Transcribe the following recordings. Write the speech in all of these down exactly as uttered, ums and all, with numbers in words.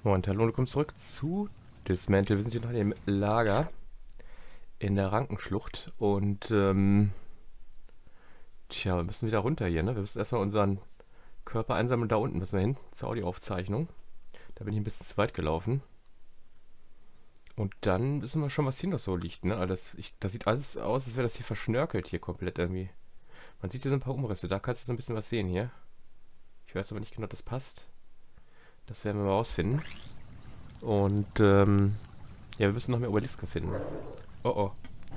Und hallo, du kommst zurück zu Dismantle. Wir sind hier noch im Lager in der Rankenschlucht und ähm, tja, wir müssen wieder runter hier, ne? Wir müssen erstmal unseren Körper einsammeln. Da unten müssen wir hin zur Audioaufzeichnung. Da bin ich ein bisschen zu weit gelaufen. Und dann wissen wir schon, was hier noch so liegt, ne? Alles, ich, das sieht alles aus, als wäre das hier verschnörkelt hier komplett irgendwie. Man sieht hier so ein paar Umrisse, da kannst du so ein bisschen was sehen hier. Ich weiß aber nicht genau, ob das passt. Das werden wir mal rausfinden. Und, ähm, ja, wir müssen noch mehr Obelisken finden. Oh, oh.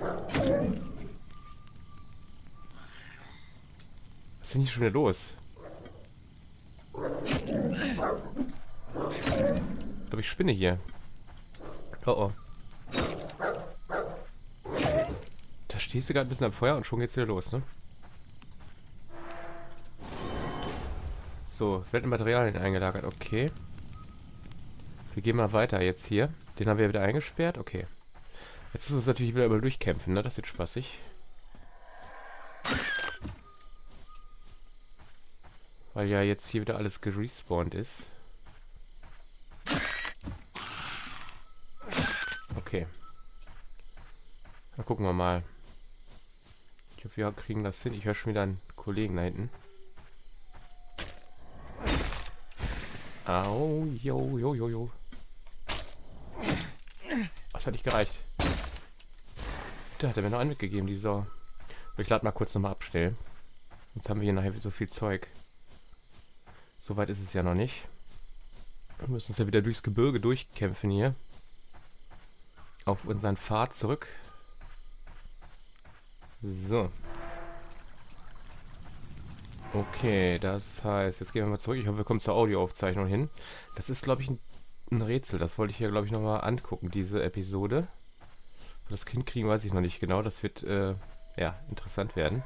Was ist denn hier schon wieder los? Ich glaube, ich spinne hier. Oh, oh. Da stehst du gerade ein bisschen am Feuer und schon geht's wieder los, ne? So, seltene Materialien eingelagert, okay. Wir gehen mal weiter jetzt hier. Den haben wir wieder eingesperrt, okay. Jetzt müssen wir uns natürlich wieder über durchkämpfen, ne? Das wird spaßig. Weil ja jetzt hier wieder alles gerespawnt ist. Okay. Dann gucken wir mal. Ich hoffe, wir kriegen das hin. Ich höre schon wieder einen Kollegen da hinten. Au, jo, jo, jo, jo. Das hat nicht gereicht. Da hat er mir noch einen mitgegeben, die Sau. Ich lade mal kurz nochmal abstellen. Sonst haben wir hier nachher so viel Zeug. So weit ist es ja noch nicht. Wir müssen uns ja wieder durchs Gebirge durchkämpfen hier. Auf unseren Pfad zurück. So. Okay, das heißt, jetzt gehen wir mal zurück. Ich hoffe, wir kommen zur Audioaufzeichnung hin. Das ist, glaube ich, ein, ein Rätsel. Das wollte ich hier, glaube ich, nochmal angucken, diese Episode. Das Kind kriegen weiß ich noch nicht genau. Das wird, äh, ja, interessant werden.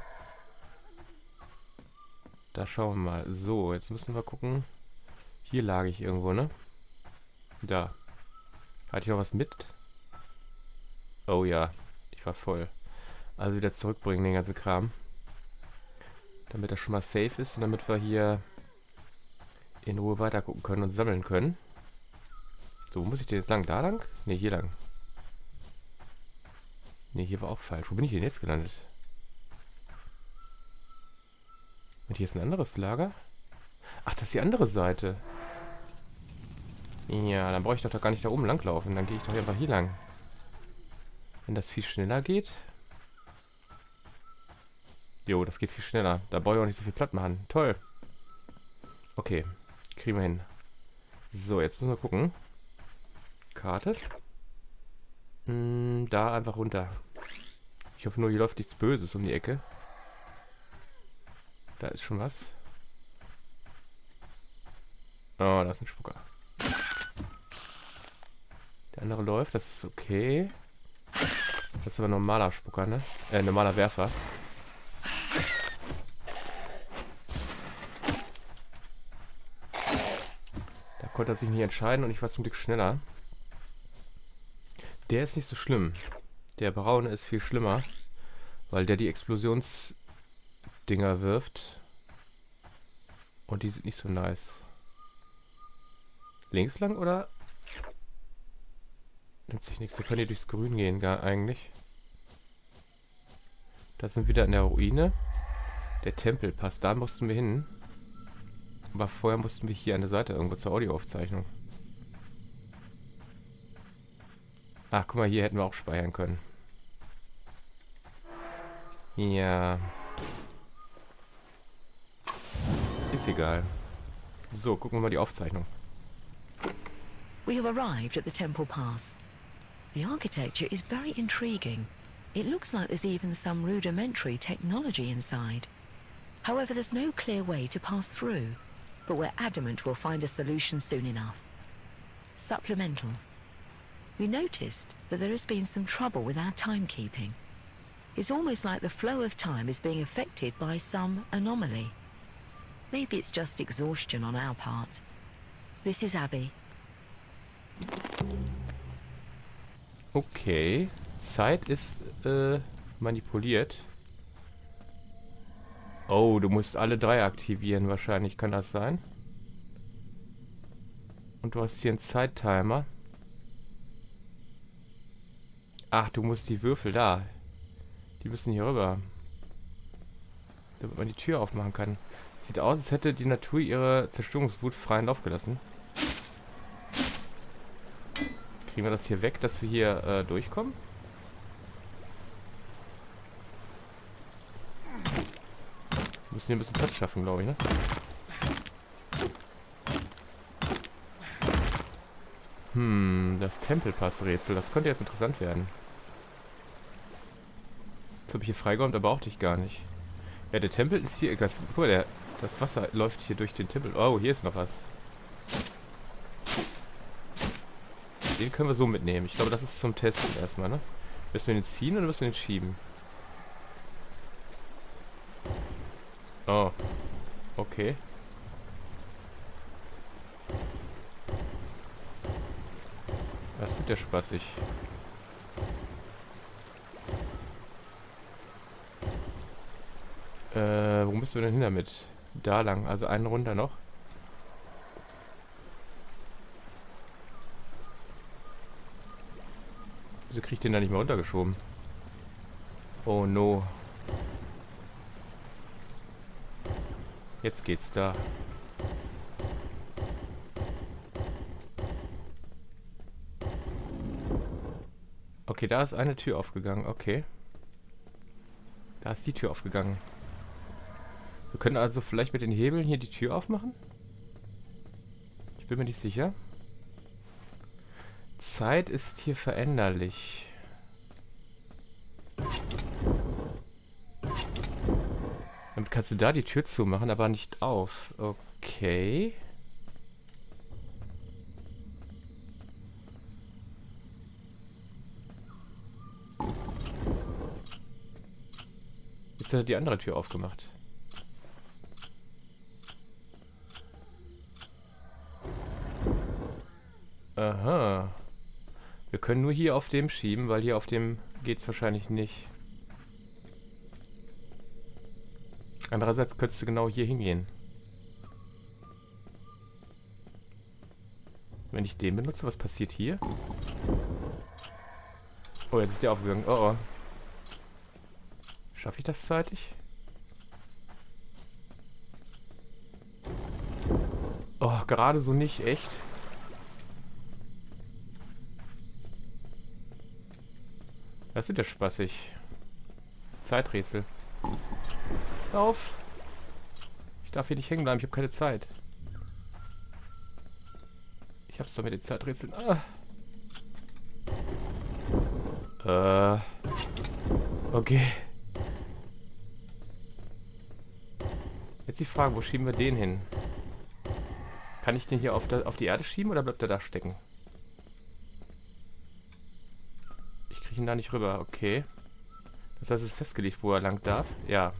Da schauen wir mal. So, jetzt müssen wir gucken. Hier lag ich irgendwo, ne? Da. Hatte ich noch was mit? Oh ja, ich war voll. Also wieder zurückbringen, den ganzen Kram. Damit das schon mal safe ist und damit wir hier in Ruhe weiter gucken können und sammeln können. So, wo muss ich denn jetzt lang? Da lang? Ne, hier lang. Ne, hier war auch falsch. Wo bin ich denn jetzt gelandet? Und hier ist ein anderes Lager? Ach, das ist die andere Seite. Ja, dann brauche ich doch, doch gar nicht da oben langlaufen. Dann gehe ich doch einfach hier lang. Wenn das viel schneller geht. Jo, das geht viel schneller. Da brauche ich auch nicht so viel platt machen. Toll. Okay, kriegen wir hin. So, jetzt müssen wir gucken. Karte. Hm, da einfach runter. Ich hoffe nur, hier läuft nichts Böses um die Ecke. Da ist schon was. Oh, da ist ein Spucker. Der andere läuft, das ist okay. Das ist aber ein normaler Spucker, ne? Äh, normaler Werfer. Da konnte er sich nicht entscheiden und ich war zum Glück schneller. Der ist nicht so schlimm. Der braune ist viel schlimmer, weil der die Explosionsdinger wirft. Und die sind nicht so nice. Links lang oder? Nimmt sich nichts. Wir können hier durchs Grün gehen, gar eigentlich. Da sind wir wieder in der Ruine. Der Tempelpass, da mussten wir hin. Aber vorher mussten wir hier an der Seite irgendwo zur Audioaufzeichnung. Ach, guck mal, hier hätten wir auch speichern können. Ja. Ist egal. So, gucken wir mal die Aufzeichnung. We have arrived at the Temple Pass. The architecture is very intriguing. It looks like there's even some rudimentary technology inside. However, there's no clear way to pass through, but we're adamant we'll find a solution soon enough. Supplemental. We noticed that there has been some trouble with our timekeeping. It's almost like the flow of time is being affected by some anomaly. Maybe it's just exhaustion on our part. This is Abby. Okay. Zeit ist äh, manipuliert. Oh, du musst alle drei aktivieren wahrscheinlich. Kann das sein? Und du hast hier einen Zeittimer. Ach, du musst die Würfel da. Die müssen hier rüber. Damit man die Tür aufmachen kann. Sieht aus, als hätte die Natur ihre Zerstörungswut freien Lauf gelassen. Kriegen wir das hier weg, dass wir hier äh, durchkommen? Wir müssen hier ein bisschen Platz schaffen, glaube ich, ne? Hm, das Tempelpass-Rätsel. Das könnte jetzt interessant werden. Jetzt habe ich hier freigeräumt, aber brauchte ich gar nicht. Ja, der Tempel ist hier... Das, guck mal, der, das Wasser läuft hier durch den Tempel. Oh, hier ist noch was. Den können wir so mitnehmen. Ich glaube, das ist zum Testen erstmal, ne? Müssen wir den ziehen oder müssen wir den schieben? Oh. Okay. Das ist ja spaßig. Äh, wo müssen wir denn hin damit? Da lang, also einen runter noch. Wieso krieg ich den da nicht mehr runtergeschoben? Oh no. Jetzt geht's da. Okay, da ist eine Tür aufgegangen. Okay. Da ist die Tür aufgegangen. Wir können also vielleicht mit den Hebeln hier die Tür aufmachen? Ich bin mir nicht sicher. Zeit ist hier veränderlich. Damit kannst du da die Tür zumachen, aber nicht auf. Okay. Jetzt hat er die andere Tür aufgemacht. Aha. Wir können nur hier auf dem schieben, weil hier auf dem geht's wahrscheinlich nicht. Andererseits könntest du genau hier hingehen. Wenn ich den benutze, was passiert hier? Oh, jetzt ist der aufgegangen. Oh, oh. Schaffe ich das zeitig? Oh, gerade so nicht, echt. Das ist ja spaßig. Zeiträtsel. Hör auf! Ich darf hier nicht hängen bleiben, ich habe keine Zeit. Ich hab's doch mit den Zeiträtseln. Ah. Äh. Okay. Jetzt die Frage, wo schieben wir den hin? Kann ich den hier auf, der, auf die Erde schieben oder bleibt er da stecken? Ich kriege ihn da nicht rüber, okay. Das heißt, es ist festgelegt, wo er lang darf. Ja.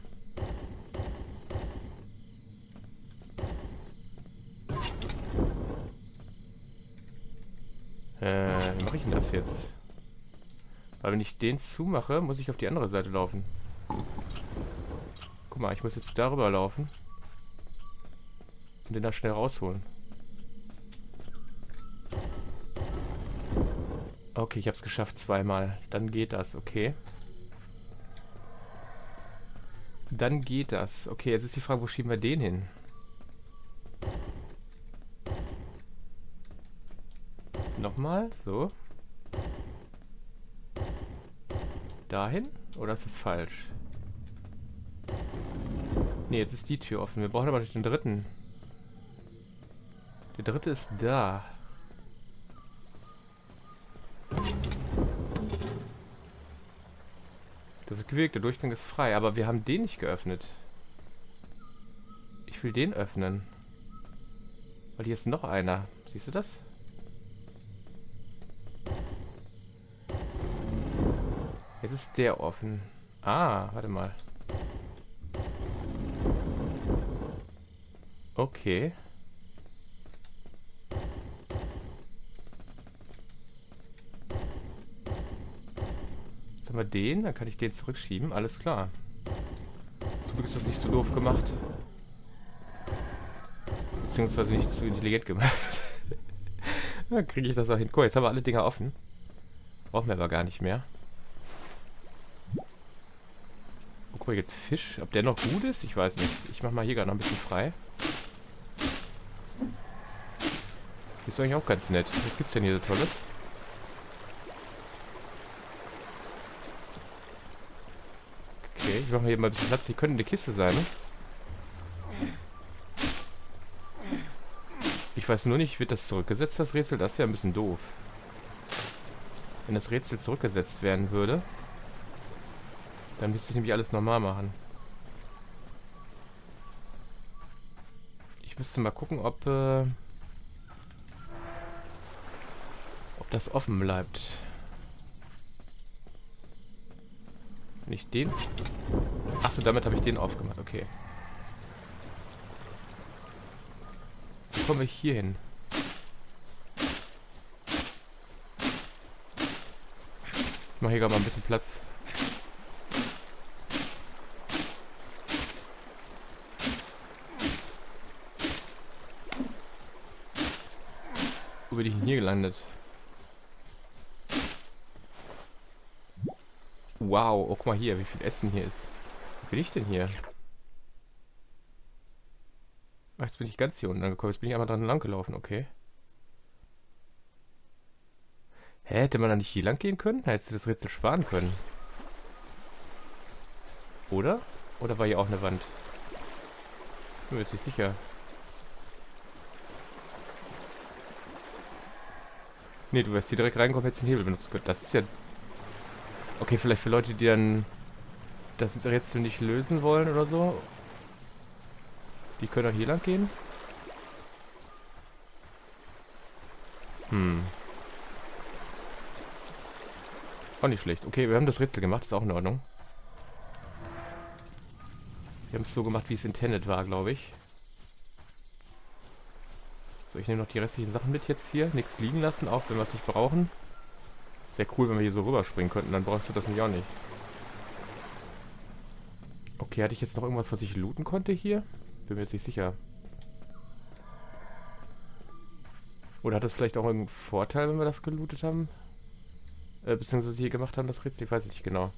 Äh, wie mache ich denn das jetzt? Weil wenn ich den zumache, muss ich auf die andere Seite laufen. Guck mal, ich muss jetzt darüber laufen. Und den da schnell rausholen. Okay, ich habe es geschafft zweimal. Dann geht das, okay. Dann geht das. Okay, jetzt ist die Frage, wo schieben wir den hin? Nochmal, so. Dahin? Oder ist das falsch? Ne, jetzt ist die Tür offen. Wir brauchen aber nicht den dritten. Der dritte ist da. Das ist gewirkt, der Durchgang ist frei, aber wir haben den nicht geöffnet. Ich will den öffnen. Weil hier ist noch einer. Siehst du das? Jetzt ist der offen. Ah, warte mal. Okay. Jetzt haben wir den, dann kann ich den zurückschieben. Alles klar. Zum Glück ist das nicht so doof gemacht. Beziehungsweise nicht zu intelligent gemacht. Dann kriege ich das auch hin. Guck, jetzt haben wir alle Dinger offen. Brauchen wir aber gar nicht mehr. Oh, guck mal, jetzt Fisch. Ob der noch gut ist? Ich weiß nicht. Ich mach mal hier gerade noch ein bisschen frei. Ist eigentlich auch ganz nett. Was gibt's denn hier so Tolles? Okay, ich mache hier mal ein bisschen Platz. Hier könnte eine Kiste sein, ne? Ich weiß nur nicht, wird das zurückgesetzt, das Rätsel? Das wäre ein bisschen doof. Wenn das Rätsel zurückgesetzt werden würde, dann müsste ich nämlich alles normal machen. Ich müsste mal gucken, ob, äh, ob das offen bleibt. Wenn ich den... Achso, damit habe ich den aufgemacht, okay. Wie kommen wir hier hin? Ich mache hier gerade mal ein bisschen Platz. Wo bin ich denn hier gelandet? Wow, oh, guck mal hier, wie viel Essen hier ist. Wo bin ich denn hier? Ach, jetzt bin ich ganz hier unten angekommen. Jetzt bin ich einmal dran lang gelaufen, okay. Hä, hätte man da nicht hier lang gehen können? Hättest du das Rätsel sparen können. Oder? Oder war hier auch eine Wand? Bin mir jetzt nicht sicher. Nee, du wirst hier direkt reinkommen, hättest den Hebel benutzen können. Das ist ja... Okay, vielleicht für Leute, die dann das Rätsel nicht lösen wollen oder so. Die können auch hier lang gehen. Hm. Auch nicht schlecht. Okay, wir haben das Rätsel gemacht, ist auch in Ordnung. Wir haben es so gemacht, wie es intended war, glaube ich. So, ich nehme noch die restlichen Sachen mit jetzt hier. Nichts liegen lassen, auch wenn wir es nicht brauchen. Wäre cool, wenn wir hier so rüberspringen könnten, dann brauchst du das nämlich auch nicht. Okay, hatte ich jetzt noch irgendwas, was ich looten konnte hier? Bin mir jetzt nicht sicher. Oder hat das vielleicht auch irgendeinen Vorteil, wenn wir das gelootet haben? Äh, beziehungsweise hier gemacht haben, das Rätsel? Ich weiß es nicht genau.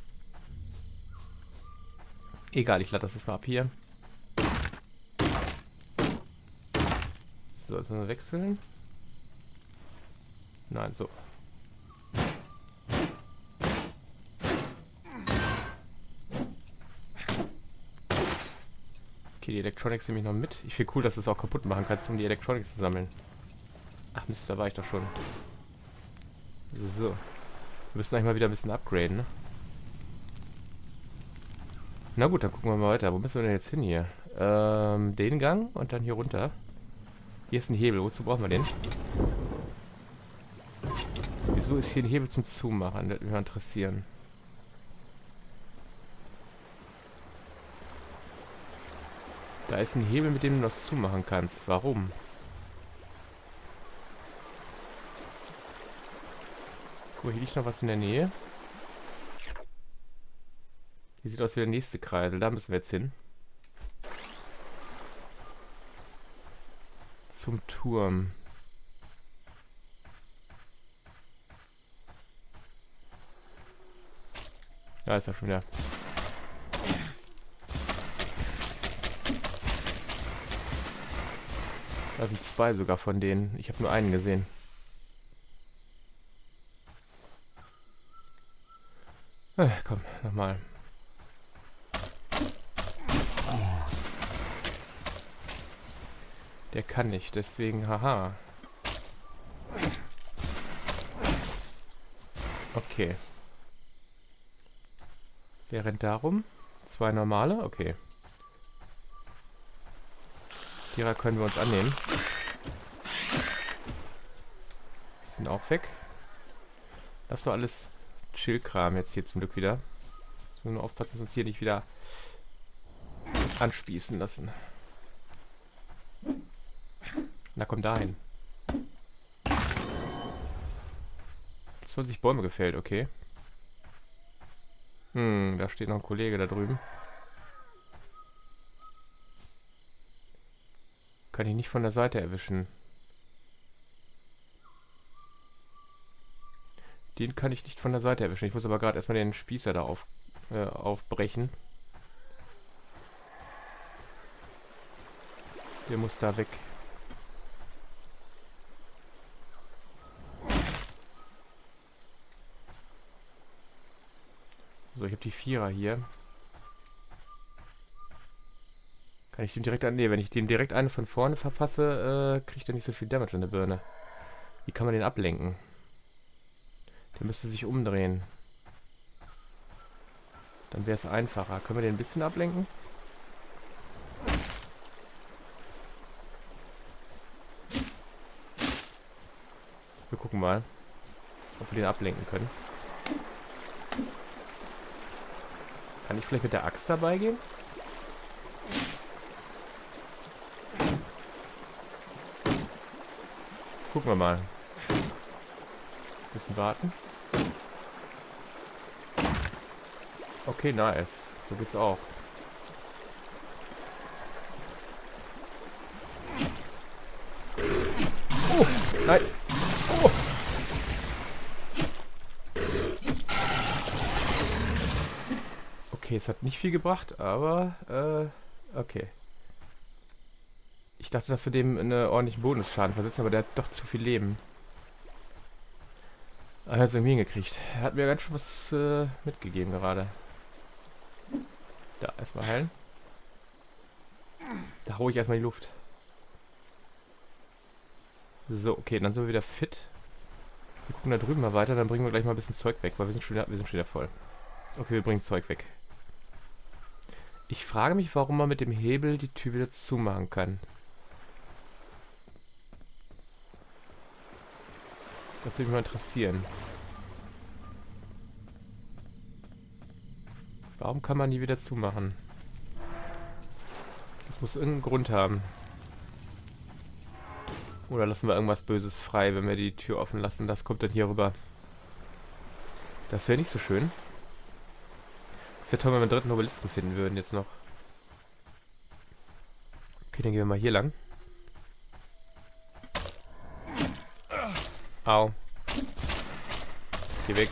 Egal, ich lade das jetzt mal ab hier. So, sollen wir wechseln? Nein, so. Okay, die Electronics nehme ich noch mit. Ich finde cool, dass du es auch kaputt machen kannst, um die Electronics zu sammeln. Ach Mist, da war ich doch schon. So. Wir müssen eigentlich mal wieder ein bisschen upgraden, ne? Na gut, dann gucken wir mal weiter. Wo müssen wir denn jetzt hin hier? Ähm, den Gang und dann hier runter. Hier ist ein Hebel. Wozu brauchen wir den? Wieso ist hier ein Hebel zum Zumachen? Das würde mich mal interessieren. Da ist ein Hebel, mit dem du das zumachen kannst. Warum? Guck mal, hier liegt noch was in der Nähe. Hier sieht aus wie der nächste Kreisel. Da müssen wir jetzt hin. Zum Turm. Da ist er schon wieder. Da sind zwei sogar von denen. Ich habe nur einen gesehen. Äh, komm, nochmal. Der kann nicht, deswegen haha. Okay. Wer rennt da rum? Zwei normale? Okay. Derer können wir uns annehmen. Die sind auch weg. Das ist doch alles Chillkram jetzt hier zum Glück wieder. Müssen wir nur aufpassen, dass wir uns hier nicht wieder anspießen lassen. Na komm dahin. zwanzig Bäume gefällt, okay. Hm, da steht noch ein Kollege da drüben. Kann ich nicht von der Seite erwischen. Den kann ich nicht von der Seite erwischen. Ich muss aber gerade erstmal den Spießer da auf, äh, aufbrechen. Der muss da weg. So, ich habe die Vierer hier. Kann ich den direkt an... Ne, wenn ich den direkt einen von vorne verpasse, äh, kriegt er nicht so viel Damage in der Birne. Wie kann man den ablenken? Der müsste sich umdrehen. Dann wäre es einfacher. Können wir den ein bisschen ablenken? Wir gucken mal, ob wir den ablenken können. Kann ich vielleicht mit der Axt dabei gehen? Gucken wir mal. Ein bisschen warten. Okay, nice. So geht's auch. Oh, nein. Oh. Okay, es hat nicht viel gebracht, aber, äh, okay. Ich dachte, dass wir dem einen ordentlichen Bonusschaden versetzen, aber der hat doch zu viel Leben. Er hat es irgendwie hingekriegt. Er hat mir ganz schön was äh, mitgegeben gerade. Da, erstmal heilen. Da hau ich erstmal die Luft. So, okay, dann sind wir wieder fit. Wir gucken da drüben mal weiter, dann bringen wir gleich mal ein bisschen Zeug weg, weil wir sind schon wieder, wir sind schon wieder voll. Okay, wir bringen Zeug weg. Ich frage mich, warum man mit dem Hebel die Tür wieder zumachen kann. Das würde mich mal interessieren. Warum kann man die wieder zumachen? Das muss irgendeinen Grund haben. Oder lassen wir irgendwas Böses frei, wenn wir die Tür offen lassen. Das kommt dann hier rüber. Das wäre nicht so schön. Es wäre toll, wenn wir einen dritten Obelisten finden würden jetzt noch. Okay, dann gehen wir mal hier lang. Au. Geh weg.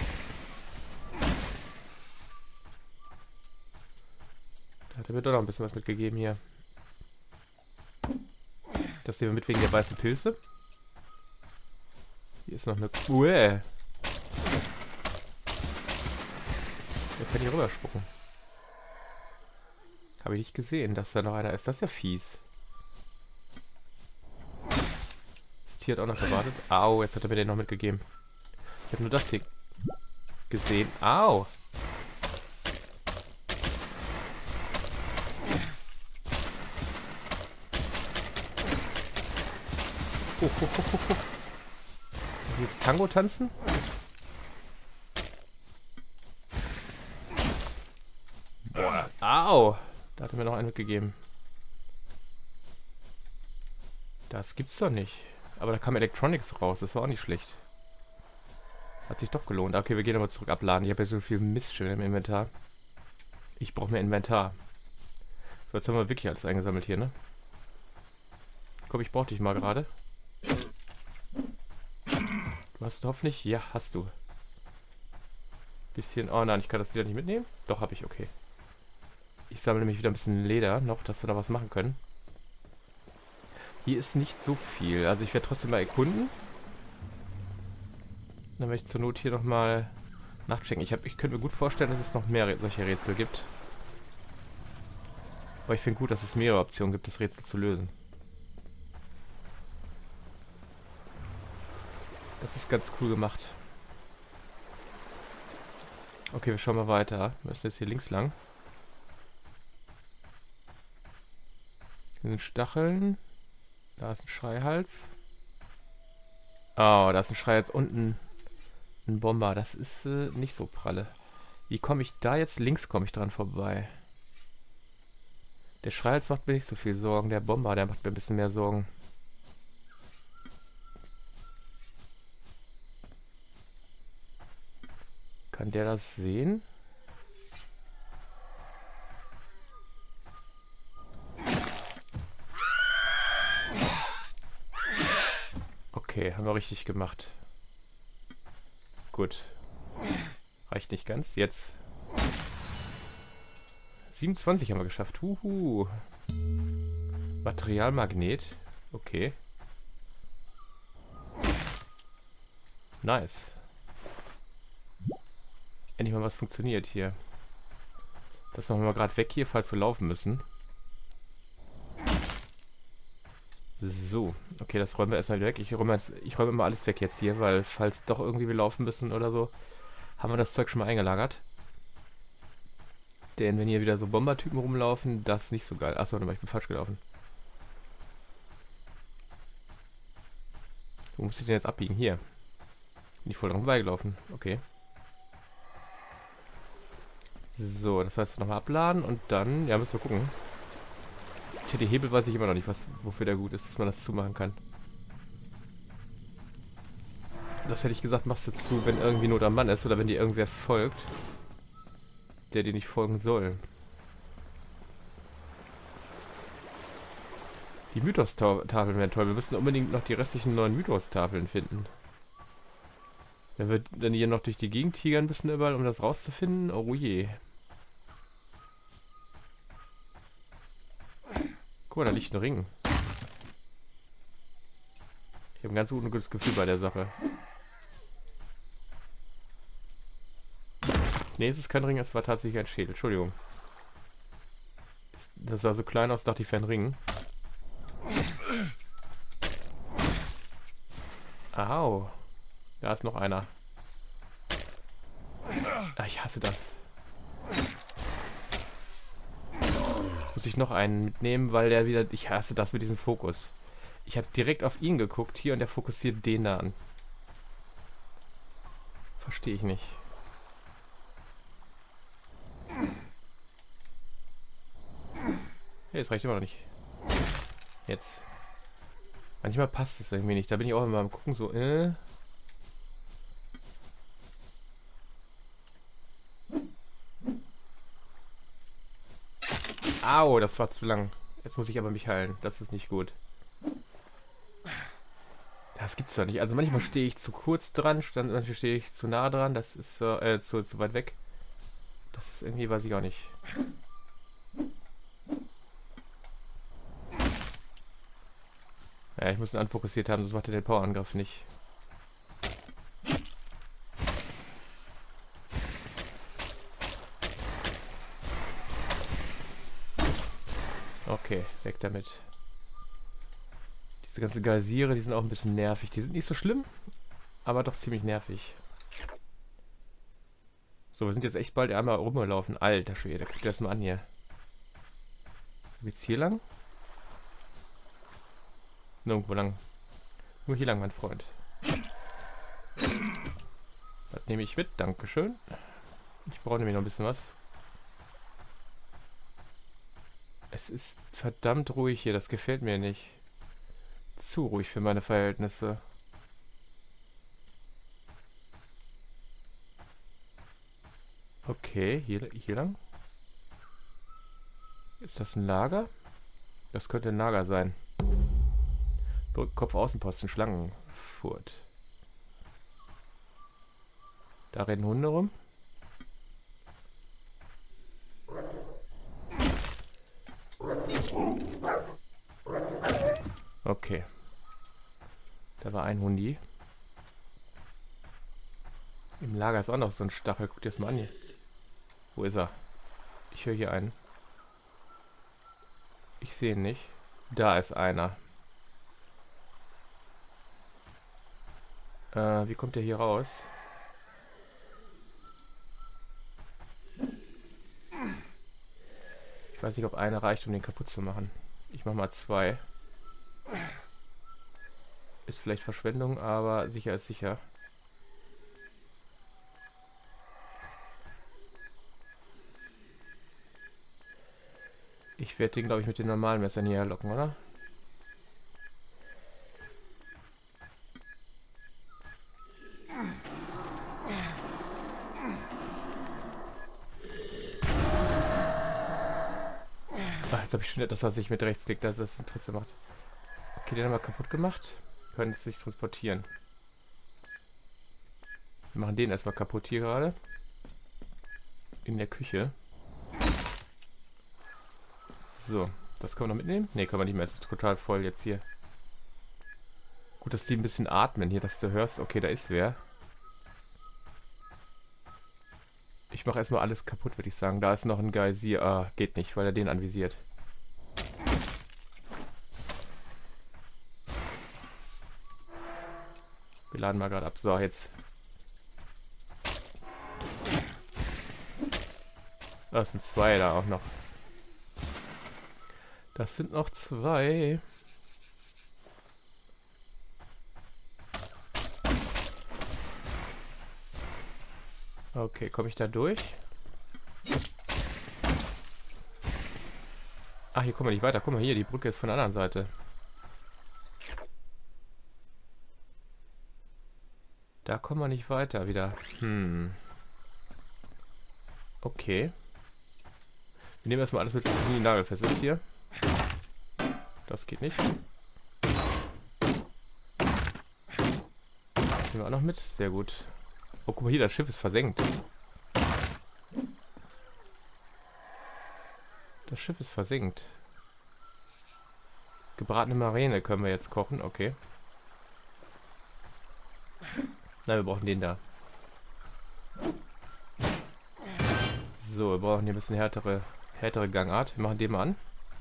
Da hat er mir doch noch ein bisschen was mitgegeben hier. Das nehmen wir mit wegen der weißen Pilze. Hier ist noch eine... Uäh. Der kann hier rüber spucken. Habe ich nicht gesehen, dass da noch einer ist. Das ist ja fies. Das Tier hat auch noch gewartet. Au, jetzt hat er mir den noch mitgegeben. Ich habe nur das hier gesehen. Au. Oh, oh, oh, oh, oh. Jetzt Tango tanzen? Boah. Au! Da hat er mir noch einen mitgegeben. Das gibt's doch nicht. Aber da kam Electronics raus. Das war auch nicht schlecht. Hat sich doch gelohnt. Okay, wir gehen aber zurück abladen. Ich habe ja so viel Mist schon im Inventar. Ich brauche mehr Inventar. So, jetzt haben wir wirklich alles eingesammelt hier, ne? Komm, ich brauche dich mal gerade. Du hast hoffentlich... Ja, hast du. Bisschen... Oh nein, ich kann das wieder nicht mitnehmen. Doch, habe ich, okay. Ich sammle nämlich wieder ein bisschen Leder noch, dass wir da was machen können. Hier ist nicht so viel. Also ich werde trotzdem mal erkunden. Dann werde ich zur Not hier nochmal nachchecken. Ich, hab, ich könnte mir gut vorstellen, dass es noch mehr solche Rätsel gibt. Aber ich finde gut, dass es mehrere Optionen gibt, das Rätsel zu lösen. Das ist ganz cool gemacht. Okay, wir schauen mal weiter. Wir müssen jetzt hier links lang. Hier sind Stacheln. Da ist ein Schreihals. Oh, da ist ein Schreihals unten. Ein Bomber. Das ist äh, nicht so pralle. Wie komme ich da jetzt? Links komme ich dran vorbei. Der Schreihals macht mir nicht so viel Sorgen. Der Bomber, der macht mir ein bisschen mehr Sorgen. Kann der das sehen? Okay, haben wir richtig gemacht. Gut. Reicht nicht ganz. Jetzt. siebenundzwanzig haben wir geschafft. Huhu. Materialmagnet. Okay. Nice. Endlich mal was funktioniert hier. Das machen wir mal gerade weg hier, falls wir laufen müssen. So. Okay, das räumen wir erstmal weg. Ich räume, jetzt, ich räume immer alles weg jetzt hier, weil falls doch irgendwie wir laufen müssen oder so, haben wir das Zeug schon mal eingelagert. Denn wenn hier wieder so Bombertypen rumlaufen, das ist nicht so geil. Achso, warte mal, ich bin falsch gelaufen. Wo muss ich denn jetzt abbiegen? Hier. Bin ich voll dran vorbeigelaufen. Okay. So, das heißt nochmal abladen und dann, ja, müssen wir gucken. Ich hätte Hebel, weiß ich immer noch nicht, was, wofür der gut ist, dass man das zumachen kann. Das hätte ich gesagt, machst du zu, wenn irgendwie Not am Mann ist oder wenn dir irgendwer folgt, der dir nicht folgen soll. Die Mythos-Tafeln wären toll. Wir müssen unbedingt noch die restlichen neuen Mythos-Tafeln finden. Wenn wir dann hier noch durch die Gegend tigern müssen überall, um das rauszufinden, oh je. Guck mal, da liegt ein Ring. Ich habe ein ganz ungutes Gefühl bei der Sache. Nee, es ist kein Ring, es war tatsächlich ein Schädel. Entschuldigung. Das sah so klein aus, dachte ich, wäre ein Ring. Au. Da ist noch einer. Ah, ich hasse das. Jetzt muss ich noch einen mitnehmen, weil der wieder... Ich hasse das mit diesem Fokus. Ich habe direkt auf ihn geguckt hier und der fokussiert den da an. Verstehe ich nicht. Hey, es reicht immer noch nicht. Jetzt. Manchmal passt es irgendwie nicht. Da bin ich auch immer am Gucken, so, äh. Au, das war zu lang. Jetzt muss ich aber mich heilen. Das ist nicht gut. Das gibt's doch nicht. Also manchmal stehe ich zu kurz dran, manchmal stehe ich zu nah dran. Das ist äh, zu, zu weit weg. Das ist irgendwie, weiß ich auch nicht. Ja, ich muss ihn anfokussiert haben, sonst macht er den Powerangriff nicht. Okay, weg damit. Diese ganzen Geysire, die sind auch ein bisschen nervig. Die sind nicht so schlimm, aber doch ziemlich nervig. So, wir sind jetzt echt bald einmal rumgelaufen. Alter Schwede, guck dir das mal an hier. Wo geht's hier lang? Nirgendwo lang. Nur hier lang, mein Freund. Das nehme ich mit, dankeschön. Ich brauche nämlich noch ein bisschen was. Es ist verdammt ruhig hier, das gefällt mir nicht. Zu ruhig für meine Verhältnisse. Okay, hier, hier lang. Ist das ein Lager? Das könnte ein Lager sein. Kopfaußenposten, Schlangenfurt. Da rennen Hunde rum. Okay. Da war ein Hundi. Im Lager ist auch noch so ein Stachel. Guck dir das mal an hier. Wo ist er? Ich höre hier einen. Ich sehe ihn nicht. Da ist einer. Äh, wie kommt der hier raus? Ich weiß nicht, ob einer reicht, um den kaputt zu machen. Ich mach mal zwei. Ist vielleicht Verschwendung, aber sicher ist sicher. Ich werde den, glaube ich, mit den normalen Messern hierher locken, oder? Ach, jetzt habe ich schon, dass er sich mit Rechtsklick, dass das Interesse macht. Okay, den haben wir kaputt gemacht. Können es sich transportieren. Wir machen den erstmal kaputt hier gerade. In der Küche. So, das können wir noch mitnehmen? Ne, können wir nicht mehr. Es ist total voll jetzt hier. Gut, dass die ein bisschen atmen hier, dass du hörst. Okay, da ist wer. Ich mache erstmal alles kaputt, würde ich sagen. Da ist noch ein Geysir. Ah, geht nicht, weil er den anvisiert. Wir laden mal gerade ab. So, jetzt. Das sind zwei da auch noch. Das sind noch zwei. Okay, komme ich da durch? Ach, hier kommen wir nicht weiter. Guck mal hier, die Brücke ist von der anderen Seite. Da kommen wir nicht weiter wieder. Hm. Okay. Wir nehmen erstmal alles mit, was nie nagelfest ist hier. Das geht nicht. Das nehmen wir auch noch mit. Sehr gut. Oh, guck mal hier, das Schiff ist versenkt. Das Schiff ist versenkt. Gebratene Marine können wir jetzt kochen. Okay. Nein, wir brauchen den da. So, wir brauchen hier ein bisschen härtere, härtere Gangart. Wir machen den mal an.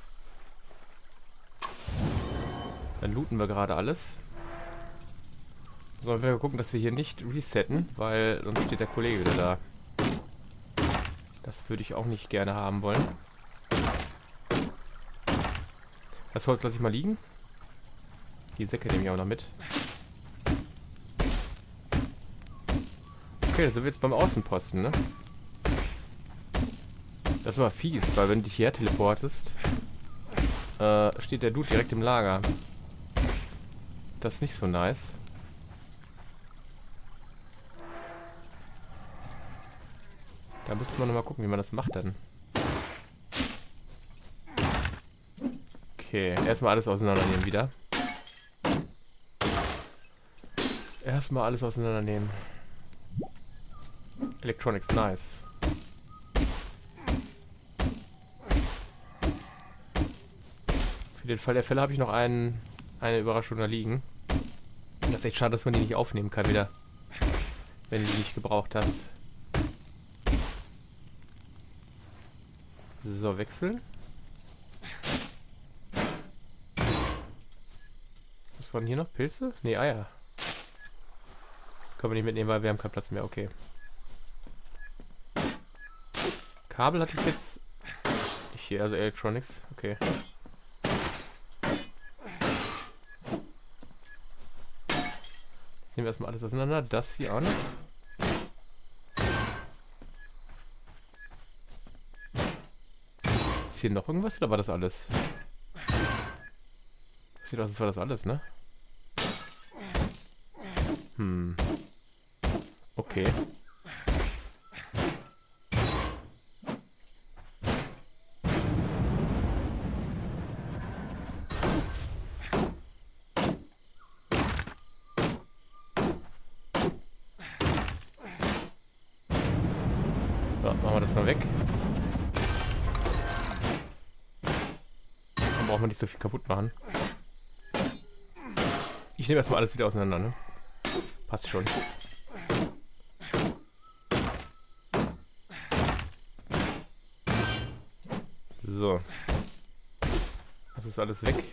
Dann looten wir gerade alles. Sollen wir gucken, dass wir hier nicht resetten, weil sonst steht der Kollege wieder da. Das würde ich auch nicht gerne haben wollen. Das Holz lasse ich mal liegen. Die Säcke nehme ich auch noch mit. Okay, dann sind wir jetzt beim Außenposten, ne? Das ist immer fies, weil wenn du dich hierher teleportest, äh, steht der Dude direkt im Lager. Das ist nicht so nice. Da müsste man nochmal gucken, wie man das macht dann. Okay, erstmal alles auseinandernehmen wieder. Erstmal alles auseinandernehmen. Electronics, nice. Für den Fall der Fälle habe ich noch einen, eine Überraschung da liegen. Das ist echt schade, dass man die nicht aufnehmen kann wieder. Wenn du die nicht gebraucht hast. So, wechseln. Was waren hier noch? Pilze? Ne, Eier. Können wir nicht mitnehmen, weil wir haben keinen Platz mehr. Okay. Kabel hatte ich jetzt... Ich hier, also Electronics. Okay. Jetzt nehmen wir erstmal alles auseinander. Das hier an. Ist hier noch irgendwas oder war das alles? Sieht aus, als war das alles, ne? Hm. Okay. So, machen wir das mal weg. Dann braucht man nicht so viel kaputt machen. Ich nehme erstmal alles wieder auseinander, ne? Passt schon. So. Das ist alles weg.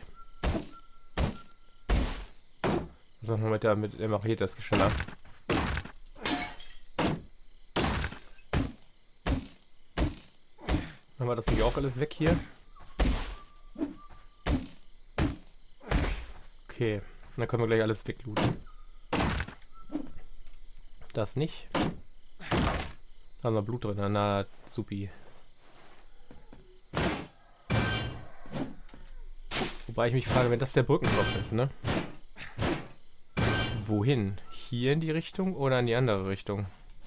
Was machen wir mit der, mit der Machete das Geschirr ab? Machen wir das nicht auch alles weg hier? Okay. Dann können wir gleich alles weglooten. Das nicht. Da haben wir Blut drin. Na, supi. Wobei ich mich frage, wenn das der Brückenkopf ist, ne? Wohin? Hier in die Richtung oder in die andere Richtung?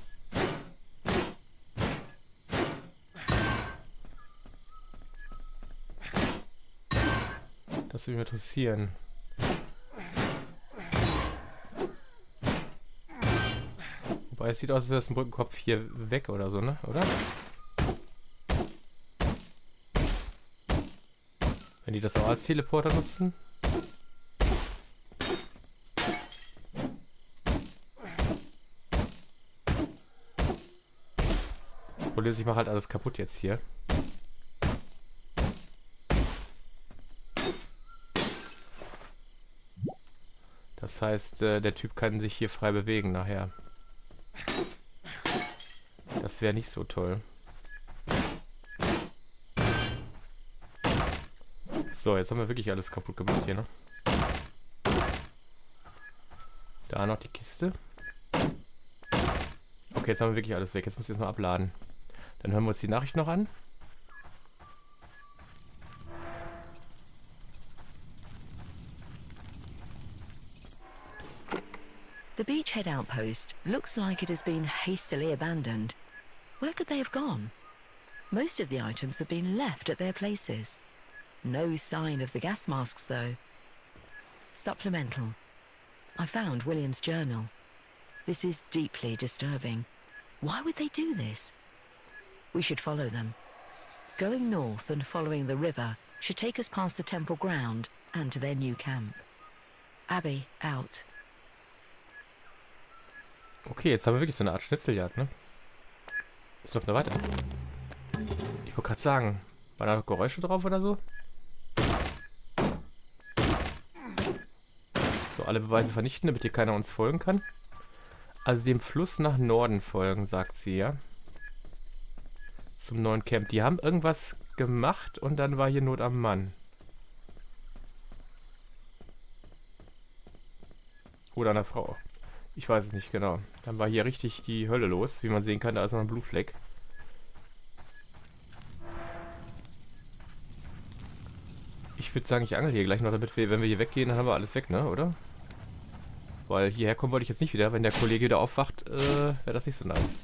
Das würde mich interessieren. Weil es sieht aus, als wäre das ein Brückenkopf hier weg oder so, ne? Oder? Wenn die das auch als Teleporter nutzen. Problem ist, ich mache halt alles kaputt jetzt hier. Das heißt, äh, der Typ kann sich hier frei bewegen nachher. Das wäre nicht so toll. So, jetzt haben wir wirklich alles kaputt gemacht hier, ne? Da noch die Kiste. Okay, jetzt haben wir wirklich alles weg. Jetzt muss ich erstmal abladen. Dann hören wir uns die Nachricht noch an. The beachhead outpost looks like it has been hastily abandoned. Where could they have gone? Most of the items have been left at their places. No sign of the gas masks, though. Supplemental. I found William's journal. This is deeply disturbing. Why would they do this? We should follow them. Going north and following the river should take us past the temple ground and to their new camp. Abby, out. Okay, jetzt haben wir wirklich so eine Art Schnitzeljagd, ne? Ist doch noch weiter. Ich wollte gerade sagen, waren da noch Geräusche drauf oder so? So, alle Beweise vernichten, damit hier keiner uns folgen kann. Also dem Fluss nach Norden folgen, sagt sie, ja. Zum neuen Camp. Die haben irgendwas gemacht und dann war hier Not am Mann. Oder an der Frau. Ich weiß es nicht genau. Dann war hier richtig die Hölle los. Wie man sehen kann, da ist noch ein Blutfleck. Ich würde sagen, ich angel hier gleich noch, damit wir, wenn wir hier weggehen, dann haben wir alles weg, ne, oder? Weil hierher kommen wollte ich jetzt nicht wieder. Wenn der Kollege wieder aufwacht, äh, wäre das nicht so nice.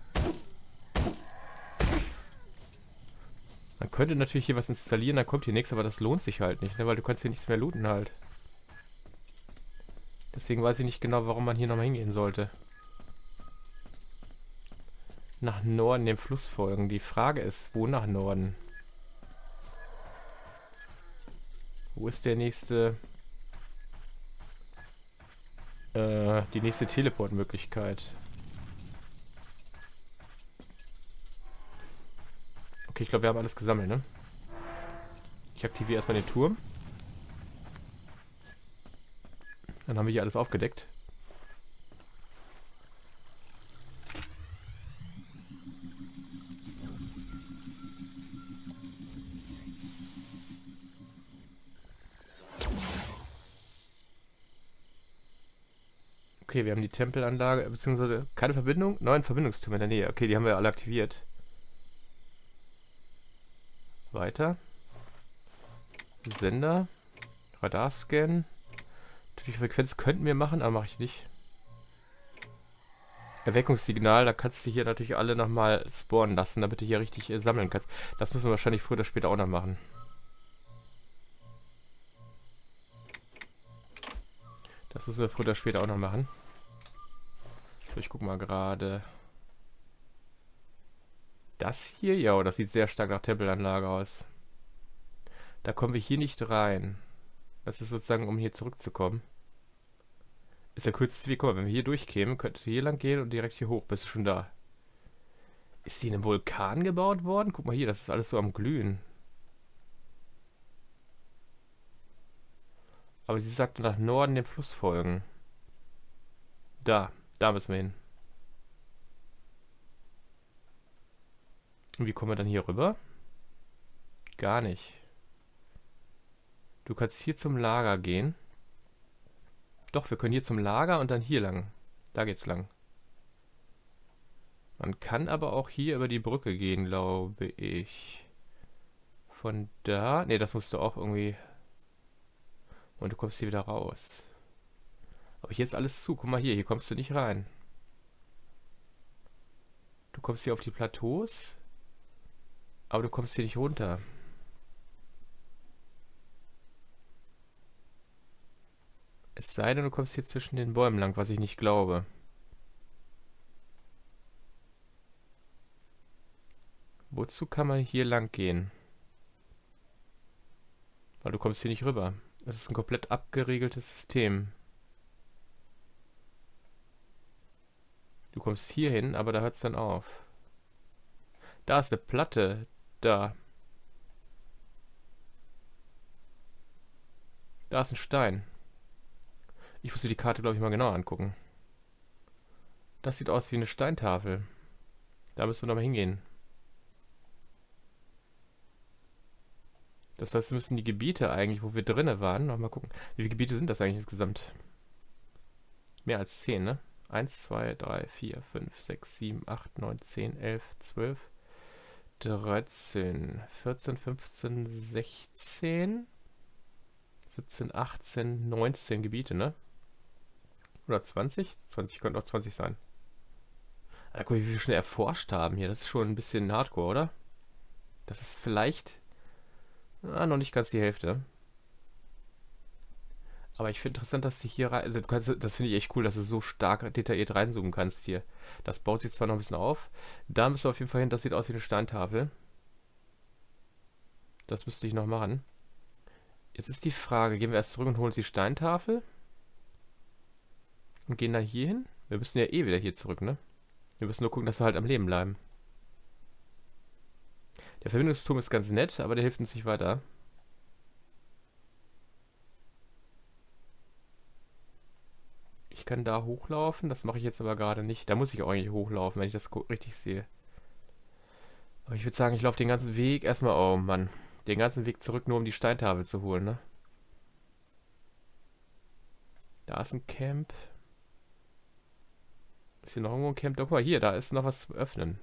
Man könnte natürlich hier was installieren, dann kommt hier nichts, aber das lohnt sich halt nicht, ne, weil du kannst hier nichts mehr looten halt. Deswegen weiß ich nicht genau, warum man hier nochmal hingehen sollte. Nach Norden dem Fluss folgen. Die Frage ist, wo nach Norden? Wo ist der nächste... Äh, die nächste Teleportmöglichkeit? Okay, ich glaube, wir haben alles gesammelt, ne? Ich aktiviere erstmal den Turm. Dann haben wir hier alles aufgedeckt. Okay, wir haben die Tempelanlage, beziehungsweise keine Verbindung. Neuen Verbindungstürme in der Nähe. Okay, die haben wir alle aktiviert. Weiter. Sender. Radarscan. Die Frequenz könnten wir machen, aber mache ich nicht. Erweckungssignal, da kannst du hier natürlich alle nochmal spawnen lassen, damit du hier richtig äh, sammeln kannst. Das müssen wir wahrscheinlich früher oder später auch noch machen. Das müssen wir früher oder später auch noch machen. So, ich guck mal gerade. Das hier, ja, das sieht sehr stark nach Tempelanlage aus. Da kommen wir hier nicht rein. Das ist sozusagen, um hier zurückzukommen. Ist der kürzeste Weg. Guck mal, wenn wir hier durchkämen, könntest du hier lang gehen und direkt hier hoch. Bist du schon da. Ist die in einem Vulkan gebaut worden? Guck mal hier, das ist alles so am Glühen. Aber sie sagt nach Norden dem Fluss folgen. Da, da müssen wir hin. Und wie kommen wir dann hier rüber? Gar nicht. Du kannst hier zum Lager gehen. Doch, wir können hier zum Lager und dann hier lang. Da geht's lang. Man kann aber auch hier über die Brücke gehen, glaube ich. Von da... Ne, das musst du auch irgendwie... Und du kommst hier wieder raus. Aber hier ist alles zu. Guck mal hier, hier kommst du nicht rein. Du kommst hier auf die Plateaus. Aber du kommst hier nicht runter. Es sei denn, du kommst hier zwischen den Bäumen lang, was ich nicht glaube. Wozu kann man hier lang gehen? Weil du kommst hier nicht rüber. Es ist ein komplett abgeriegeltes System. Du kommst hier hin, aber da hört es dann auf. Da ist eine Platte. Da. Da ist ein Stein. Ich muss dir die Karte, glaube ich, mal genauer angucken. Das sieht aus wie eine Steintafel. Da müssen wir nochmal hingehen. Das heißt, wir müssen die Gebiete eigentlich, wo wir drinne waren, nochmal gucken. Wie viele Gebiete sind das eigentlich insgesamt? Mehr als zehn, ne? eins, zwei, drei, vier, fünf, sechs, sieben, acht, neun, zehn, elf, zwölf, dreizehn, vierzehn, fünfzehn, sechzehn, siebzehn, achtzehn, neunzehn Gebiete, ne? Oder zwanzig? zwanzig könnten auch zwanzig sein. Da guck, wie wir schon erforscht haben hier. Das ist schon ein bisschen hardcore, oder? Das ist vielleicht ah, noch nicht ganz die Hälfte. Aber ich finde interessant, dass du hier rein... Also du kannst, das finde ich echt cool, dass du so stark detailliert reinzoomen kannst hier. Das baut sich zwar noch ein bisschen auf. Da müssen wir auf jeden Fall hin. Das sieht aus wie eine Steintafel. Das müsste ich noch machen. Jetzt ist die Frage, gehen wir erst zurück und holen uns die Steintafel? Und gehen dann hier hin? Wir müssen ja eh wieder hier zurück, ne? Wir müssen nur gucken, dass wir halt am Leben bleiben. Der Verbindungsturm ist ganz nett, aber der hilft uns nicht weiter. Ich kann da hochlaufen, das mache ich jetzt aber gerade nicht. Da muss ich auch eigentlich hochlaufen, wenn ich das richtig sehe. Aber ich würde sagen, ich laufe den ganzen Weg erstmal... Oh Mann. Den ganzen Weg zurück, nur um die Steintafel zu holen, ne? Da ist ein Camp. Ist hier noch irgendwo ein Camp? Guck mal, hier, da ist noch was zu öffnen.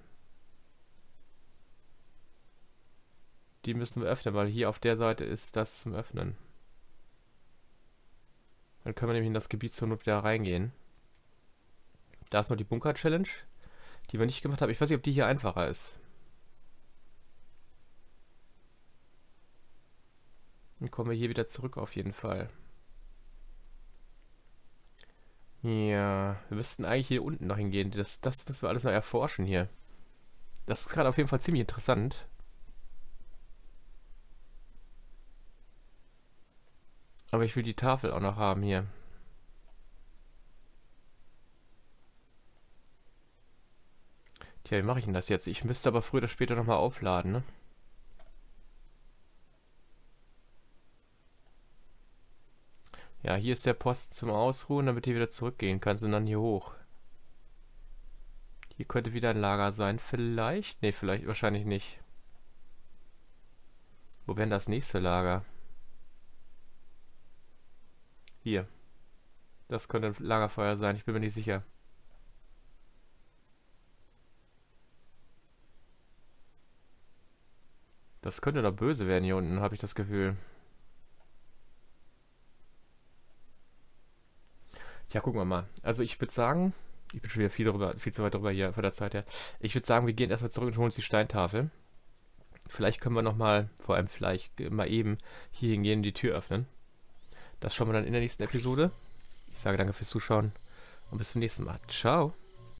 Die müssen wir öffnen, weil hier auf der Seite ist das zum Öffnen. Dann können wir nämlich in das Gebiet zur Not wieder reingehen. Da ist noch die Bunker-Challenge, die wir nicht gemacht haben. Ich weiß nicht, ob die hier einfacher ist. Dann kommen wir hier wieder zurück auf jeden Fall. Ja, wir müssten eigentlich hier unten noch hingehen. Das, das müssen wir alles noch erforschen hier. Das ist gerade auf jeden Fall ziemlich interessant. Aber ich will die Tafel auch noch haben hier. Tja, wie mache ich denn das jetzt? Ich müsste aber früher oder später nochmal aufladen, ne? Ja, hier ist der Posten zum Ausruhen, damit du wieder zurückgehen kannst und dann hier hoch. Hier könnte wieder ein Lager sein. Vielleicht? Ne, vielleicht, wahrscheinlich nicht. Wo wäre denn das nächste Lager? Hier. Das könnte ein Lagerfeuer sein, ich bin mir nicht sicher. Das könnte doch böse werden hier unten, habe ich das Gefühl. Ja, gucken wir mal. Also ich würde sagen, ich bin schon wieder viel, drüber, viel zu weit drüber hier von der Zeit her. Ich würde sagen, wir gehen erstmal zurück und holen uns die Steintafel. Vielleicht können wir nochmal, vor allem vielleicht mal eben hier hingehen und die Tür öffnen. Das schauen wir dann in der nächsten Episode. Ich sage danke fürs Zuschauen und bis zum nächsten Mal. Ciao.